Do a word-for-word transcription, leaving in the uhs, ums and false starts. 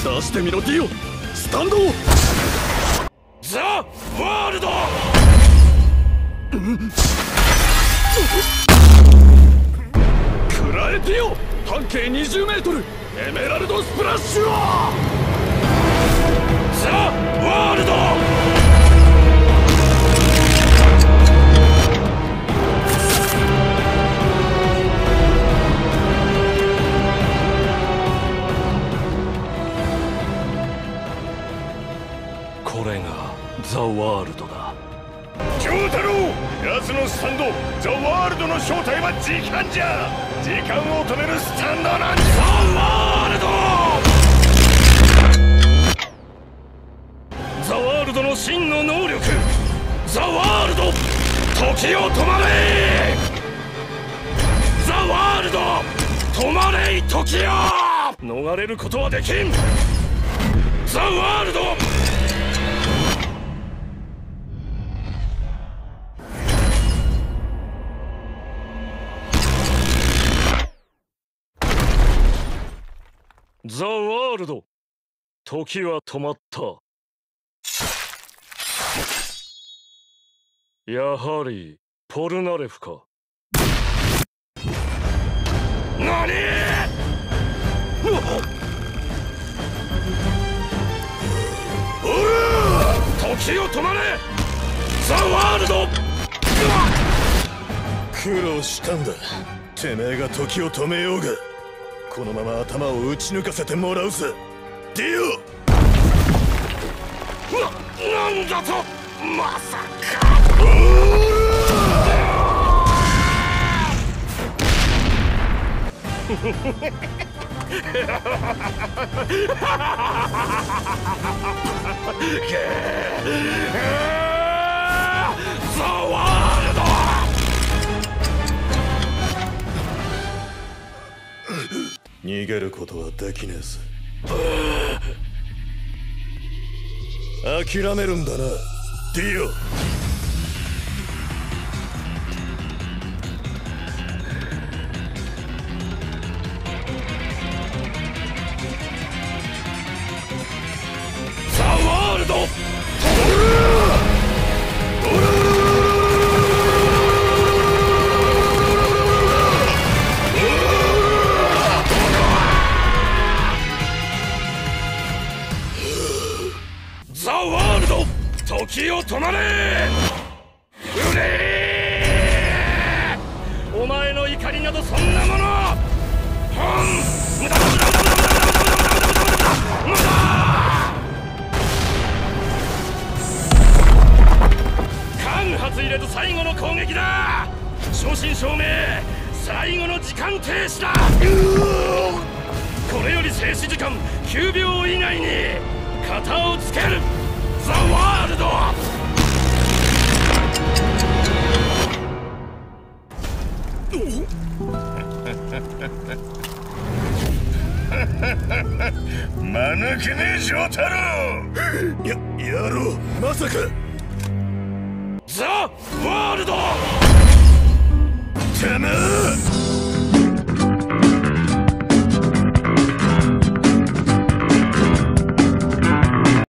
出してみろディオ、スタンドを。 ザ・ワールド。 食らえディオ、半径にじゅうメートルエメラルドスプラッシュを。 ザ・ワールド。 これがザ・ワールドだ。 丈太郎、奴のスタンドザ・ワールドの正体は時間じゃ。時間を止めるスタンドなんじゃ。ザ・ワールド。ザ・ワールドの真の能力、ザ・ワールド、時を止まれ。ザ・ワールド、止まれ時よ。逃れることはできん。ザ・ワールド。ザ・ワールド、時は止まった。やはりポルナレフか。何！おら！時を止まれ！ザ・ワールド！苦労したんだ。てめえが時を止めようが、このまま頭を打ち抜かせてもらうぜディオ。な、なんだと、まさか。ザ・ワールド。逃げることはできねえぜ。諦めるんだなディオ。ザ・ワールド。ザ・ワールド、時を止まれ。うれー！お前の怒りなどそんなもの、ほん、無駄無駄無駄無駄無駄無駄無駄無駄無駄無駄無駄。間髪入れず最後の攻撃だ。正真正銘最後の時間停止だ。これより静止時間きゅうびょう以内に型をつける。ザ・ワールド。間抜けねえ丈太郎。や、野郎、まさか